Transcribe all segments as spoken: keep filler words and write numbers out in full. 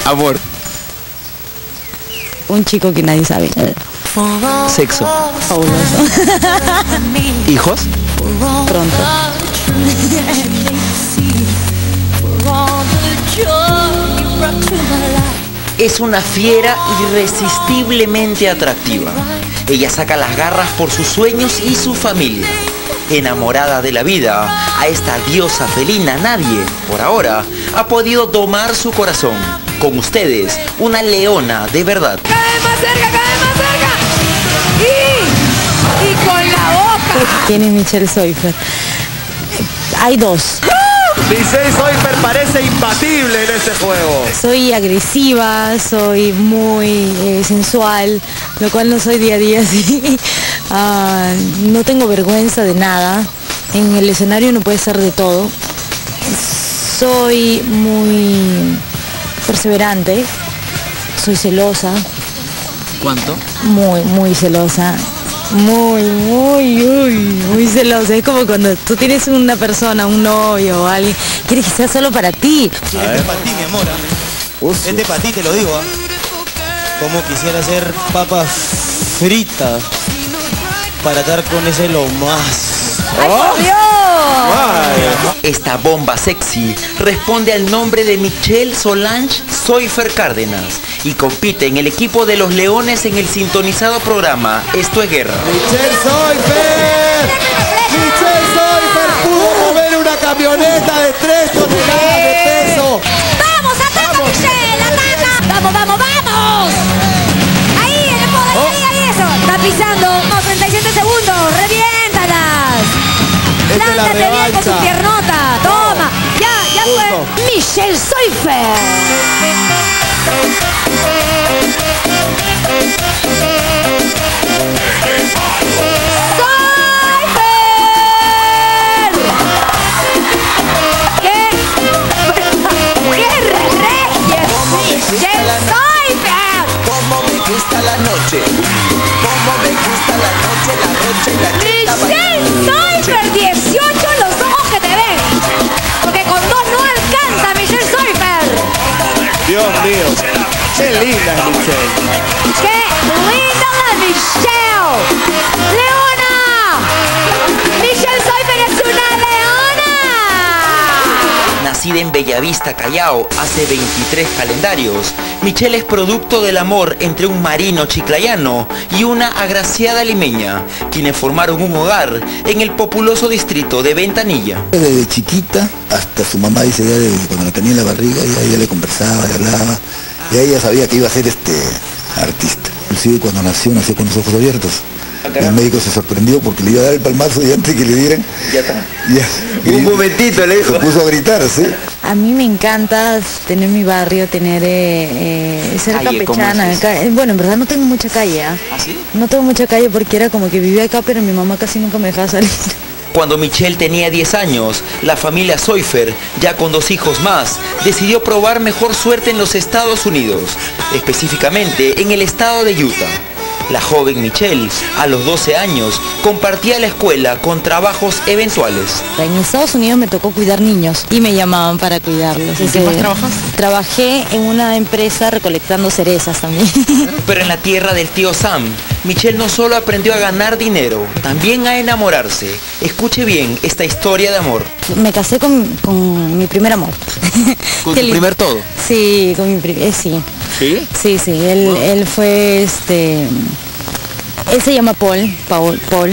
Amor. Un chico que nadie sabe. Sexo. Fabuloso. ¿Hijos? Pronto. Es una fiera irresistiblemente atractiva. Ella saca las garras por sus sueños y su familia. Enamorada de la vida, a esta diosa felina nadie, por ahora, ha podido domar su corazón. Con ustedes, una leona de verdad. ¡Cada vez más cerca, cada vez más cerca! ¡Y, y con la boca! ¿Quién es Michelle Seufer? Hay dos. Michelle Seufer parece imbatible en este juego. Soy agresiva, soy muy eh, sensual, lo cual no soy día a día así. Uh, no tengo vergüenza de nada. En el escenario no puede ser de todo. Soy muy perseverante, soy celosa. ¿Cuánto? Muy, muy celosa. Muy, muy, muy, muy celosa. Es como cuando tú tienes una persona, un novio o alguien, quieres que sea solo para ti. Este es para ti, mi amor. ¿eh? Este es para ti, te lo digo. ¿eh? Como quisiera hacer papas fritas para estar con ese lo más. ¡Ay, por Dios! Esta bomba sexy responde al nombre de Michelle Solange Seufer Cárdenas y compite en el equipo de los Leones en el sintonizado programa Esto es Guerra. Michelle Seufer. Michelle Seufer pudo mover una camioneta de tres toneladas de peso. ¡Vamos, ataca, Michelle! ¡Ataca! ¡Vamos, vamos, vamos! Ahí, en el poder, Oh. ahí, ahí, eso. Está pisando. Vamos, treinta y siete segundos. ¡Reviéntalas! Esta es la Plántate bien con tu revancha. piernota. Toma. Ya, ya fue. Michelle Seufer. ¡Qué! ¡Qué regia! ¡Michelle Seufer! Cómo me gusta la noche, cómo me gusta la noche, la noche, la Michelle Seufer, dieciocho los ojos que te ven. Porque con dos no alcanza Michelle Seufer. Dios mío. Qué linda es Michelle. ¡Qué linda la Michelle! ¡Leona! ¡Michelle Seufer es una leona! Nacida en Bellavista, Callao, hace veintitrés calendarios, Michelle es producto del amor entre un marino chiclayano y una agraciada limeña, quienes formaron un hogar en el populoso distrito de Ventanilla. Desde chiquita hasta su mamá dice ya de cuando la tenía en la barriga, ella, ella le conversaba, le hablaba, y ella sabía que iba a ser este artista. Inclusive cuando nació, nació con los ojos abiertos. El médico se sorprendió porque le iba a dar el palmazo y antes que le dieran, Ya está. ya, Un momentito, le dijo. se puso a gritar, ¿sí? A mí me encanta tener mi barrio, tener eh, eh, ser Calle, ¿cómo campechana. es? Ca- eh, Bueno, en verdad no tengo mucha calle, ¿ah? ¿Ah, sí? No tengo mucha calle porque era como que vivía acá, pero mi mamá casi nunca me dejaba salir. Cuando Michelle tenía diez años, la familia Seufer, ya con dos hijos más, decidió probar mejor suerte en los Estados Unidos, específicamente en el estado de Utah. La joven Michelle, a los doce años, compartía la escuela con trabajos eventuales. En Estados Unidos me tocó cuidar niños y me llamaban para cuidarlos. ¿En qué más trabajas? Trabajé en una empresa recolectando cerezas también. Pero en la tierra del tío Sam, Michelle no solo aprendió a ganar dinero, también a enamorarse. Escuche bien esta historia de amor. Me casé con, con mi primer amor. ¿Con Qué tu lindo. primer todo? Sí, con mi primer, sí. ¿Sí? Sí, sí, él, él fue este, él se llama Paul, Paul, Paul,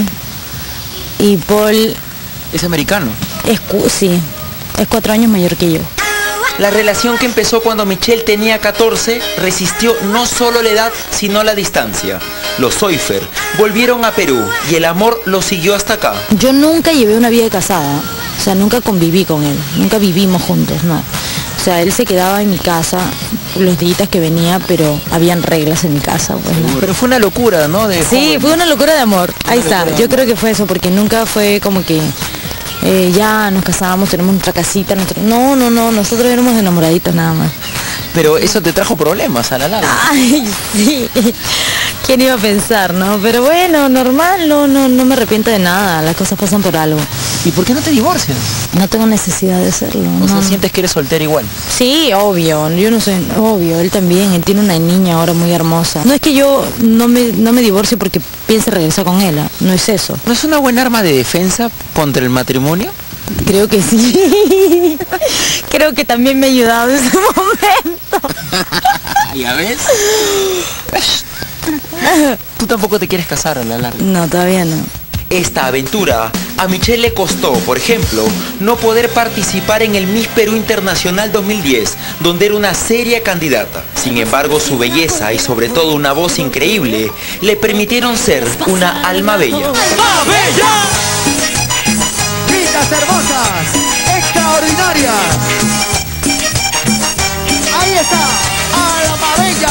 y Paul Es americano. es, cu- sí, es cuatro años mayor que yo. La relación que empezó cuando Michelle tenía catorce resistió no solo la edad, sino la distancia. Los Seufer volvieron a Perú y el amor los siguió hasta acá. Yo nunca llevé una vida de casada, o sea, nunca conviví con él, nunca vivimos juntos, no. O sea, él se quedaba en mi casa los días que venía, pero habían reglas en mi casa, pues, ¿no? Pero fue una locura, ¿no? De Sí, joven. fue una locura de amor. Ahí está. Yo creo que fue eso, porque nunca fue como que eh, ya nos casábamos, tenemos nuestra casita. Nuestro... No, no, no, nosotros éramos enamoraditos nada más. Pero eso te trajo problemas a la larga. Ay, sí. ¿Quién iba a pensar, no? Pero bueno, normal, no, no, no me arrepiento de nada. Las cosas pasan por algo. ¿Y por qué no te divorcias? No tengo necesidad de hacerlo. O no. sea, sientes que eres soltera igual. Sí, obvio, yo no soy, obvio, él también, él tiene una niña ahora muy hermosa. No es que yo no me, no me divorcie porque piense regresar con él, ¿eh? No es eso. ¿No es una buena arma de defensa contra el matrimonio? Creo que sí. Creo que también me ha ayudado en ese momento. ¿Ya ves? Tú tampoco te quieres casar a la larga. No, todavía no. Esta aventura a Michelle le costó, por ejemplo, no poder participar en el Miss Perú Internacional dos mil diez, donde era una seria candidata. Sin embargo, su belleza y sobre todo una voz increíble le permitieron ser una alma bella. Chicas hermosas, extraordinarias. Ahí está, alma bella.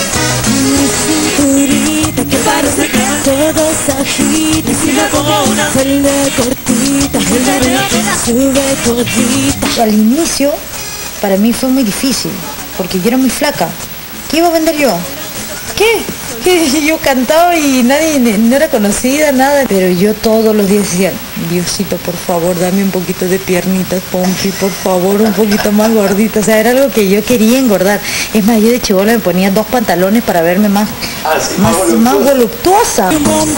Cinturita que parece que todo se agita, encima como una falda cortita, sube todita. Al inicio para mí fue muy difícil porque yo era muy flaca. ¿Qué iba a vender yo? ¿Qué? Que yo cantaba y nadie, no era conocida, nada, pero yo todos los días decía, Diosito, por favor, dame un poquito de piernitas, Pompi, por favor, un poquito más gordita. O sea, era algo que yo quería engordar. Es más, yo de chibola me ponía dos pantalones para verme más, Ah, sí, más, más más voluptuosa.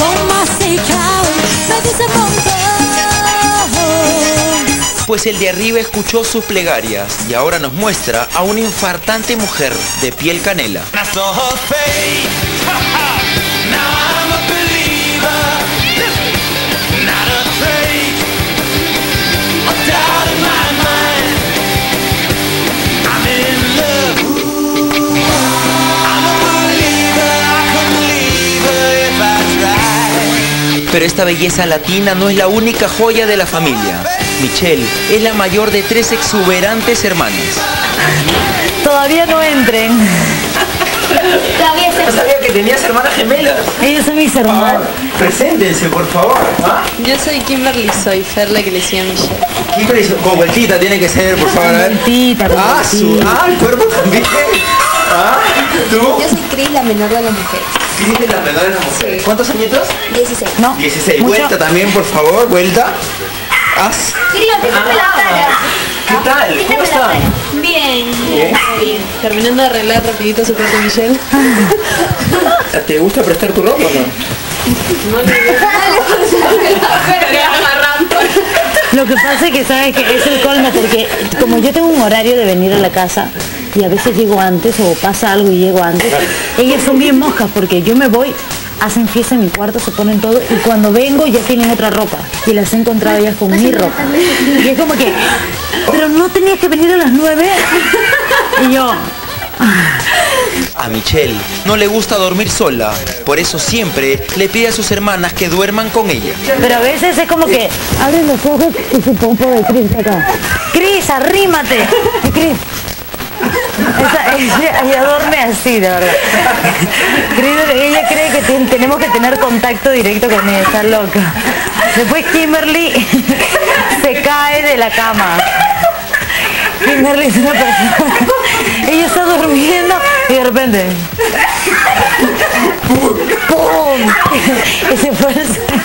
Pues el de arriba escuchó sus plegarias y ahora nos muestra a una infartante mujer de piel canela. Pero esta belleza latina no es la única joya de la familia. Michelle es la mayor de tres exuberantes hermanas. Todavía no entren. Todavía se... No sabía que tenías hermanas gemelas. Ellos son mis hermanos. Preséntense, por favor. ¿Ah? Yo soy Kimberly, soy Fer, la que le decía a Michelle. Kimberly, con vueltita tiene que ser, por favor. A ver. Vueltita, con Ah, su, vueltita. ah, el cuerpo también. Ah, ¿tú? Yo soy Cris, la menor de las mujeres. ¿Quién es la menor de las mujeres? ¿Cuántos añitos? dieciséis. No. dieciséis. Mucho. Vuelta también, por favor, vuelta. Haz. Querido, fíjate la cara. ¿Qué tal? Fíjate ¿Cómo la están? cara. Bien. Bien. Bien. Terminando de arreglar rapidito su cuarto Michelle. ¿Te gusta prestar tu ropa o no? Lo que pasa es que sabes que es el colmo porque como yo tengo un horario de venir a la casa y a veces llego antes o pasa algo y llego antes, ellas son bien moscas porque yo me voy, hacen fiesta en mi cuarto, se ponen todo y cuando vengo ya tienen otra ropa y las he encontrado ellas con mi ropa. Y es como que, pero no tenías que venir a las nueve y yo... A Michelle no le gusta dormir sola, por eso siempre le pide a sus hermanas que duerman con ella. Pero a veces es como que abren los ojos y su pompo de Cris está acá. Cris, arrímate. Y Cris. Esa- ella, ella duerme así, de verdad. Cris, ella cree que ten- tenemos que tener contacto directo con ella, está loca. Después Kimberly se cae de la cama. Kimberly es una persona. Ella está durmiendo y de repente. ¡Pum! Y se fue al suelo.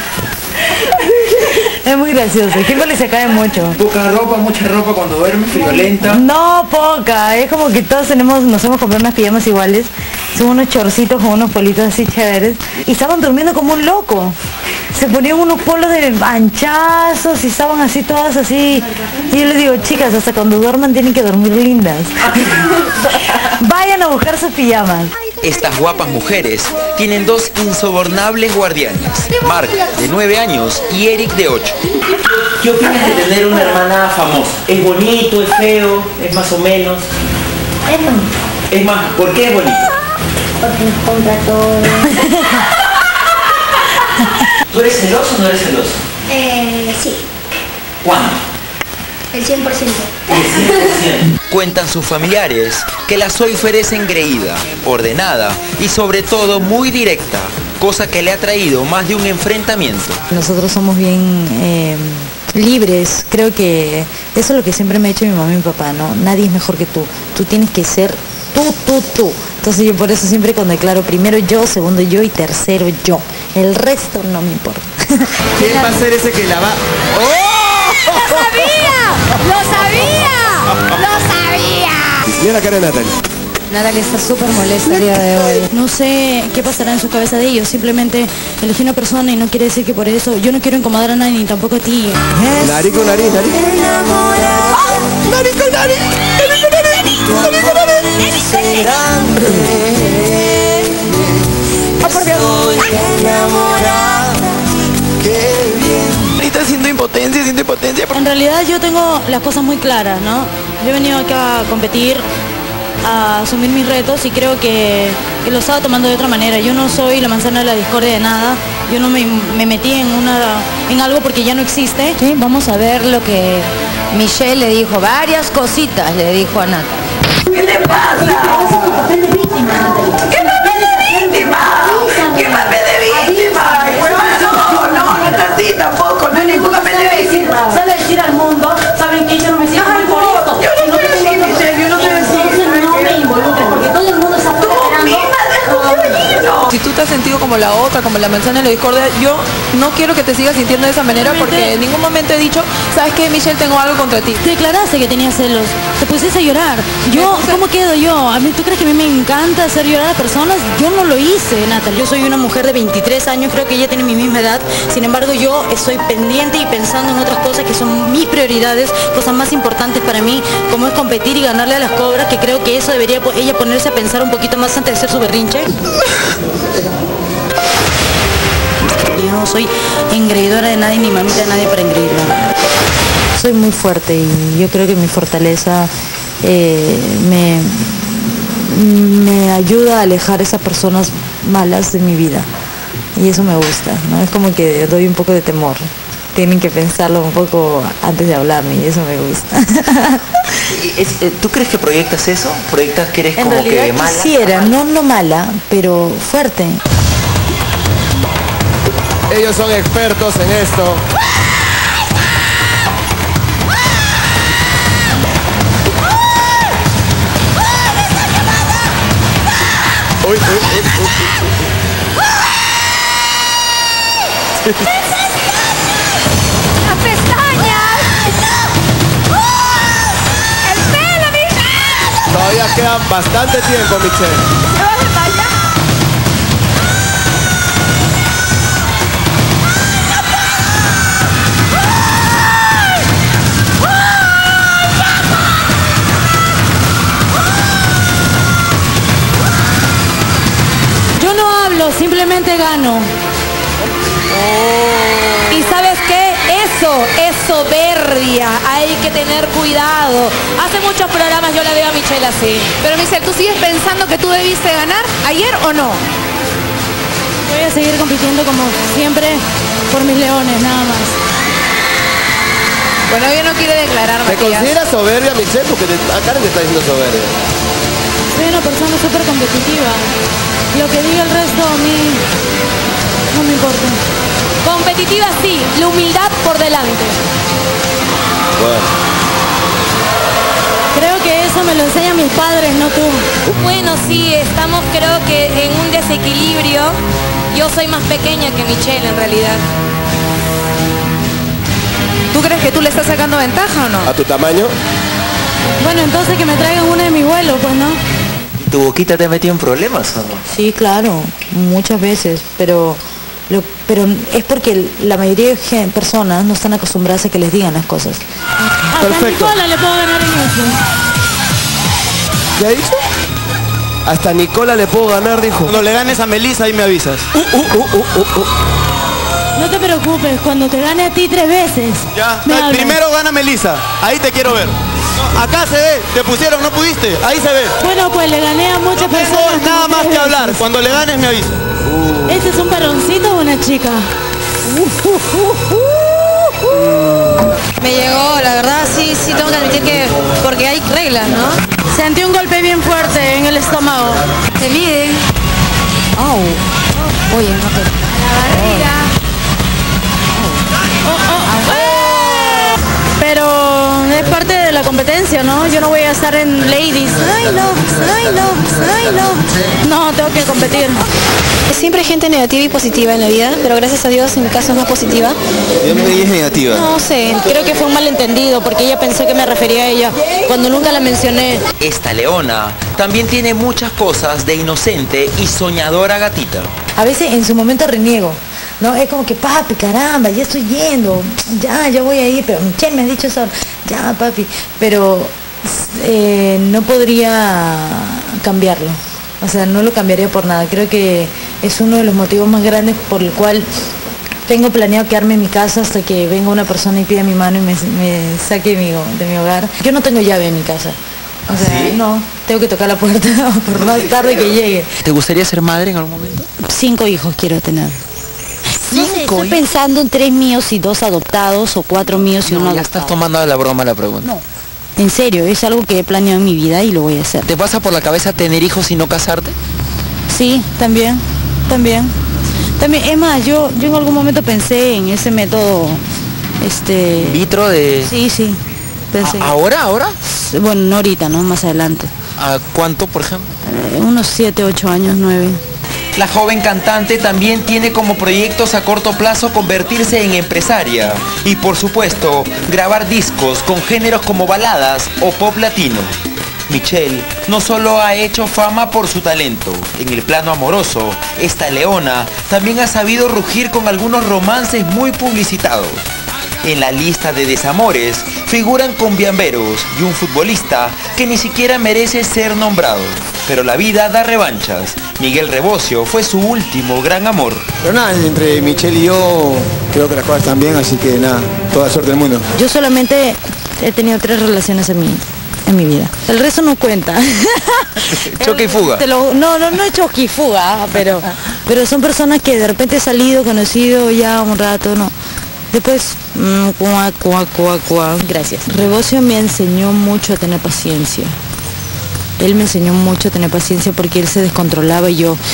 Es muy gracioso. Kimberly se cae mucho. Poca ropa, mucha ropa cuando duerme, friolenta. No, poca. Es como que todos tenemos, nos hemos comprado unas pijamas iguales. Son unos chorcitos con unos politos así chéveres. Y estaban durmiendo como un loco. Se ponían unos polos de anchazos y estaban así todas así. Y yo les digo, chicas, hasta cuando duerman tienen que dormir lindas. Vayan a buscar sus pijamas. Estas guapas mujeres tienen dos insobornables guardianes, Mark, de nueve años, y Eric, de ocho. ¿Qué opinas de tener una hermana famosa? ¿Es bonito, es feo, es más o menos? Es bonito. Es más, ¿por qué es bonito? Porque compra todo. ¿Tú eres celoso o no eres celoso? Eh, sí. ¿Cuándo? El cien por ciento. Cuentan sus familiares que la Soifer es engreída, ordenada y sobre todo muy directa, cosa que le ha traído más de un enfrentamiento. Nosotros somos bien eh, libres, creo que eso es lo que siempre me ha dicho mi mamá y mi papá, ¿no? Nadie es mejor que tú, tú tienes que ser tú, tú, tú. Entonces yo por eso siempre cuando declaro primero yo, segundo yo y tercero yo. El resto no me importa. ¿Quién va a ser ese que la va? ¡Oh! ¡Lo sabía! ¡Lo sabía! ¡Lo sabía! Mira la cara de Natalie. Natalia está súper molesta el día de hoy. No sé qué pasará en su cabeza de ellos. Simplemente elegí una persona y no quiere decir que por eso yo no quiero incomodar a nadie ni tampoco a ti. Nariz con nariz, nariz. ¡Ah! ¡Nariz con nariz! ¡Nariz con nariz! ¡Nariz con nariz! ¡Ah, por Dios! Ahorita siento impotencia, siento impotencia. En realidad yo tengo las cosas muy claras, ¿no? Yo he venido acá a competir, a asumir mis retos y creo que, que lo estaba tomando de otra manera. Yo no soy la manzana de la discordia de nada. Yo no me, me metí en, una, en algo porque ya no existe. Sí, vamos a ver lo que Michelle le dijo. Varias cositas le dijo a Natalia. ¿Qué te pasa? ¿Qué papel de víctima? ¿Qué papel de víctima? ¿Qué papel de víctima? No, no, no es así tampoco, no hay ningún papel de víctima. Sale a decir al mundo, saben que yo no me siento muy por esto. Yo no te decía, Michelle, yo no te decía. No me involucres porque todo el mundo está esperando. Si tú te has sentido como la otra, como la manzana de la discordia, yo no quiero que te sigas sintiendo de esa manera porque en ningún momento he dicho, ¿sabes qué, Michelle? Tengo algo contra ti. Te declaraste que tenías celos, te pusiste a llorar. Yo, ¿cómo quedo yo? ¿A mí tú crees que a mí me encanta hacer llorar a personas? Yo no lo hice, Natal. Yo soy una mujer de veintitrés años, creo que ella tiene mi misma edad. Sin embargo, yo estoy pendiente y pensando en otras cosas que son mis prioridades, cosas más importantes para mí, como es competir y ganarle a las cobras, que creo que eso debería ella ponerse a pensar un poquito más antes de hacer su berrinche. Yo no soy engreidora de nadie ni mamita de nadie para engreírla. Soy muy fuerte y yo creo que mi fortaleza eh, me, me ayuda a alejar esas personas malas de mi vida. Y eso me gusta, ¿no? Es como que doy un poco de temor. Tienen que pensarlo un poco antes de hablarme y eso me gusta. Es- eh, ¿Tú crees que proyectas eso? ¿Proyectas que eres En como que realidad mala? quisiera, no, no mala, pero fuerte. Ellos son expertos en esto. Uy, uy, uy, uy. ¡Las pestañas! ¡El pelo, Michelle! Todavía queda bastante tiempo, Michelle. ¿Se va a hacer para allá? Yo no hablo, simplemente gano. ¿Y sabes qué? Eso es soberbia. Hay que tener cuidado. Hace muchos programas yo la veo a Michelle así. Pero Michelle, ¿tú sigues pensando que tú debiste ganar ayer o no? Voy a seguir compitiendo como siempre por mis leones, nada más. Bueno, ella no quiere declarar, ¿Te Matías. consideras soberbia, Michelle? Porque te, a Karen te está diciendo soberbia. Soy una persona súper competitiva. Lo que diga el resto a mí no me importa. Competitiva sí, la humildad por delante. Bueno. Creo que eso me lo enseñan mis padres, no tú. Bueno, sí, estamos creo que en un desequilibrio. Yo soy más pequeña que Michelle en realidad. ¿Tú crees que tú le estás sacando ventaja o no? ¿A tu tamaño? Bueno, entonces que me traigan una de mis vuelos, pues, ¿no? ¿Tu boquita te ha metido en problemas o no? Sí, claro, muchas veces, pero lo- pero es porque la mayoría de gen- personas no están acostumbradas a que les digan las cosas. Perfecto. A Nicola le puedo ganar en eso. ¿Ya dicho? Hasta Nicola le puedo ganar, dijo. Cuando le ganes a Melissa, ahí me avisas. No te preocupes, cuando te gane a ti tres veces. Ya, me el hablas. primero gana Melissa. Ahí te quiero ver. No, acá se ve, te pusieron, no pudiste. Ahí se ve. Bueno, pues le gané a muchas No personas. tengo nada como más tres que hablar. veces. Cuando le ganes me avisas. ¿Este es un varoncito o una chica? Me llegó, la verdad sí, sí tengo que admitir que, porque hay reglas, ¿no? Sentí un golpe bien fuerte en el estómago. Se mide. Oh. Oye, no te... La barriga. Pero Es parte de la competencia, ¿no? Yo no voy a estar en ladies. Ay, no, ay, no, ay, no. No, tengo que competir. Siempre hay gente negativa y positiva en la vida, pero gracias a Dios en mi caso es más positiva. ¿Ella es negativa? No sé, creo que fue un malentendido porque ella pensó que me refería a ella cuando nunca la mencioné. Esta leona también tiene muchas cosas de inocente y soñadora gatita. A veces en su momento reniego, ¿no? Es como que, papi, caramba, ya estoy yendo, ya, ya voy a ir, pero Michelle me ha dicho eso, ya, papi, pero eh, no podría cambiarlo, o sea, no lo cambiaría por nada. Creo que es uno de los motivos más grandes por el cual tengo planeado quedarme en mi casa hasta que venga una persona y pida mi mano y me, me saque de mi, de mi hogar. Yo no tengo llave en mi casa. O sea, ¿sí? No, tengo que tocar la puerta por más tarde que llegue. ¿Te gustaría ser madre en algún momento? Cinco hijos quiero tener. ¿Cinco? No sé, estoy pensando en tres míos y dos adoptados, o cuatro míos y no, uno ya adoptado. Estás tomando a la broma la pregunta. No, en serio, es algo que he planeado en mi vida y lo voy a hacer. ¿Te pasa por la cabeza tener hijos y no casarte? Sí, también, también. También, es más, yo, yo en algún momento pensé en ese método, este... ¿Vitro de...? Sí, sí, pensé. ¿Ahora, ahora? Bueno, no ahorita, ¿no? Más adelante. ¿A cuánto, por ejemplo? Eh, unos siete, ocho años, nueve. La joven cantante también tiene como proyectos a corto plazo convertirse en empresaria y, por supuesto, grabar discos con géneros como baladas o pop latino. Michelle no solo ha hecho fama por su talento, en el plano amoroso, esta leona también ha sabido rugir con algunos romances muy publicitados. En la lista de desamores figuran cumbiamberos y un futbolista que ni siquiera merece ser nombrado. Pero la vida da revanchas. Miguel Rebocio fue su último gran amor. Pero nada, entre Michelle y yo creo que las cosas están bien, así que nada, toda suerte del mundo. Yo solamente he tenido tres relaciones en mi, en mi vida. El resto no cuenta. Choque y fuga. Te lo, no, no, no he choque y fuga, pero, pero son personas que de repente he salido, conocido ya un rato, no. Después, mmm, cuá, cuá, cuá, cuá. Gracias. Rebocio me enseñó mucho a tener paciencia. Él me enseñó mucho a tener paciencia porque él se descontrolaba y yo...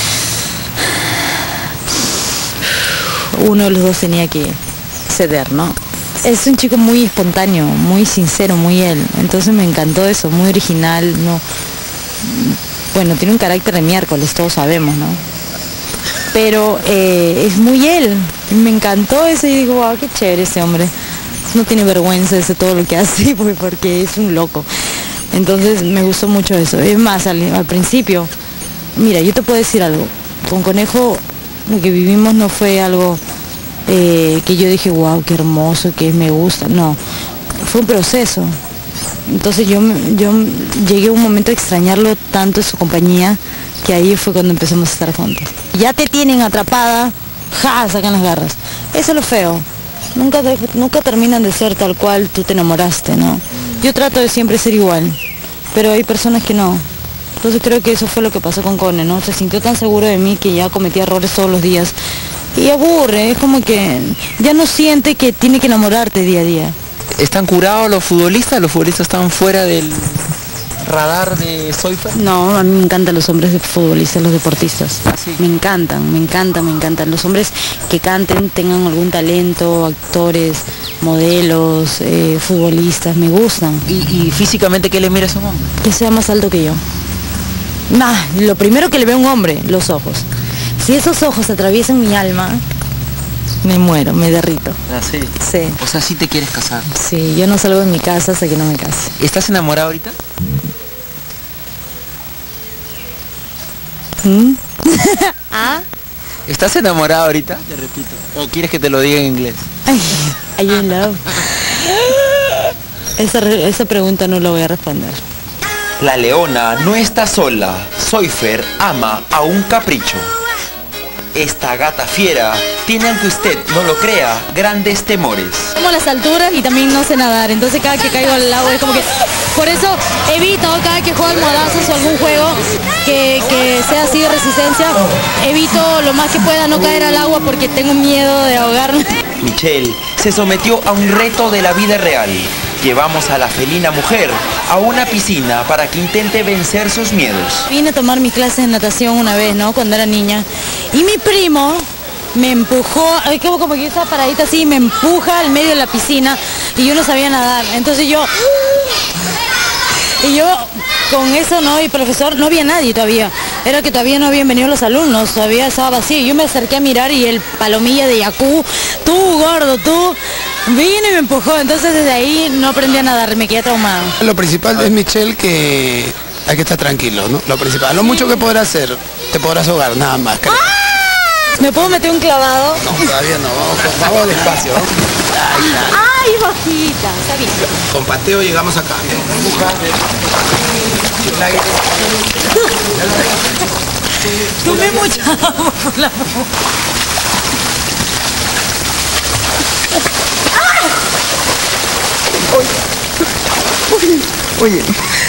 Uno de los dos tenía que ceder, ¿no? Es un chico muy espontáneo, muy sincero, muy él. Entonces me encantó eso, muy original, ¿no? Bueno, tiene un carácter de miércoles, todos sabemos, ¿no? Pero eh, es muy él. Me encantó eso y digo, wow, qué chévere ese hombre. No tiene vergüenza de todo lo que hace porque es un loco. Entonces me gustó mucho eso. Es más, al, al principio, mira, yo te puedo decir algo. Con Conejo lo que vivimos no fue algo eh, que yo dije, wow, qué hermoso, que me gusta. No, fue un proceso. Entonces yo, yo llegué a un momento a extrañarlo tanto en su compañía, que ahí fue cuando empezamos a estar juntos. Ya te tienen atrapada, ja, sacan las garras. Eso es lo feo. Nunca, nunca terminan de ser tal cual tú te enamoraste, ¿no? Yo trato de siempre ser igual, pero hay personas que no. Entonces creo que eso fue lo que pasó con Cone, ¿no? Se sintió tan seguro de mí que ya cometía errores todos los días. Y aburre, es como que ya no siente que tiene que enamorarte día a día. ¿Están curados los futbolistas? ¿Los futbolistas están fuera del radar de Soyfer? No, a mí me encantan los hombres de futbolistas, los deportistas. ¿Ah, sí? Me encantan, me encantan, me encantan. Los hombres que canten, tengan algún talento, actores, modelos, eh, futbolistas, me gustan. ¿Y, y físicamente qué le miras a un hombre? Que sea más alto que yo. Nah, lo primero que le ve a un hombre, los ojos. Si esos ojos atraviesan mi alma, me muero, me derrito. ¿Ah, sí? Sí. O sea, ¿sí te quieres casar? Sí, yo no salgo de mi casa hasta que no me case. ¿Estás enamorado ahorita? ¿Mm? ¿Ah? ¿Estás enamorado ahorita? Te repito. ¿O quieres que te lo diga en inglés? Ay, I love. Esa, esa pregunta no la voy a responder. La leona no está sola. Soyfer ama a un capricho. Esta gata fiera tiene, aunque usted no lo crea, grandes temores. Como las alturas y también no sé nadar, entonces cada que caigo al agua es como que... Por eso evito cada que juego almohadazos o algún juego que, que sea así de resistencia, evito lo más que pueda no caer al agua porque tengo miedo de ahogarme. Michelle se sometió a un reto de la vida real. Llevamos a la felina mujer a una piscina para que intente vencer sus miedos. Vine a tomar mis clases de natación una vez, ¿no? Cuando era niña. Y mi primo me empujó, como, como que yo estaba paradita así, me empuja al medio de la piscina y yo no sabía nadar. Entonces yo Y yo con eso, ¿no? Y profesor, no había nadie todavía. Era que todavía no habían venido los alumnos, todavía estaba vacío. Yo me acerqué a mirar y el palomilla de Yacú, tú gordo, tú, vino y me empujó. Entonces desde ahí no aprendí a nadar, me quedé traumado. Lo principal es, Michelle, que hay que estar tranquilo, ¿no? Lo principal, lo mucho que podrás hacer, te podrás ahogar, nada más. Creo. ¿Me puedo meter un clavado? No, todavía no, vamos, vamos despacio, ¿no? Ay, bajita, está bien. Con pateo llegamos acá. Tomé mucha agua por la boca. Oye, oye.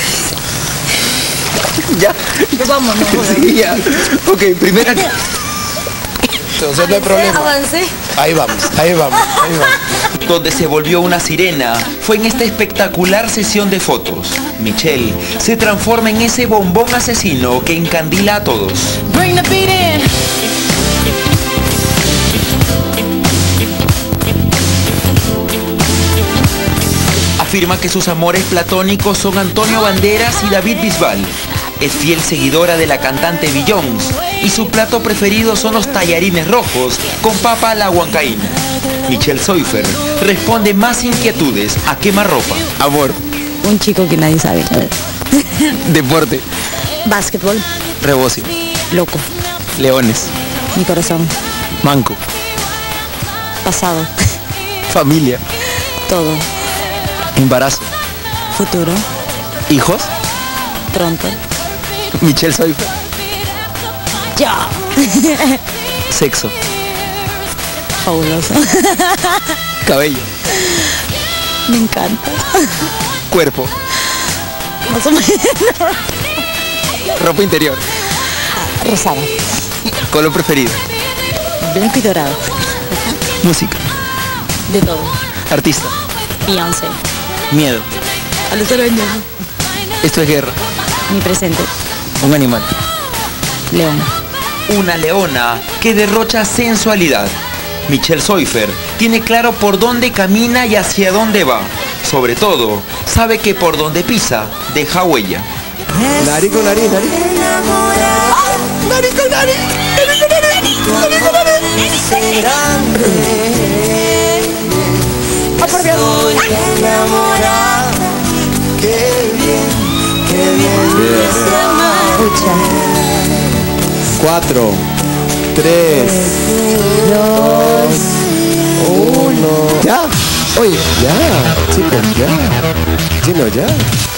Ya. Vamos, no. Sí, ya. Ok, primera. Entonces no hay problema. Avancé. Ahí vamos, ahí vamos, ahí vamos. Donde se volvió una sirena fue en esta espectacular sesión de fotos. Michelle se transforma en ese bombón asesino que encandila a todos. Bring the beat in. Afirma que sus amores platónicos son Antonio Banderas y David Bisbal. Es fiel seguidora de la cantante Beyoncé y su plato preferido son los tallarines rojos con papa a la huancaína. Michelle Soifer responde más inquietudes a quemarropa. Amor. Un chico que nadie sabe. Deporte. Básquetbol. Rebocio. Loco. Leones. Mi corazón. Manco. Pasado. Familia. Todo. Embarazo. Futuro. Hijos. Pronto. Michelle Soifer. Ya. Sexo. Fabuloso. Cabello. Me encanta. Cuerpo. Más o menos. Ropa interior. Rosado. Color preferido. Blanco y dorado. Música. De todo. Artista. Beyoncé. Miedo. A los arañas. Esto es guerra. Mi presente. Un animal. León. Una leona que derrocha sensualidad. Michelle Soifer tiene claro por dónde camina y hacia dónde va. Sobre todo, sabe que por donde pisa, deja huella. Nariz con nariz, nariz. Nariz con nariz. Nariz con nariz. Nariz con nariz. Oh, por Dios. Estoy enamorada. Qué bien, qué bien. Escucha. Cuatro, tres, dos, uno. Ya. Oye, ya, chicos, ya. Chino, ya.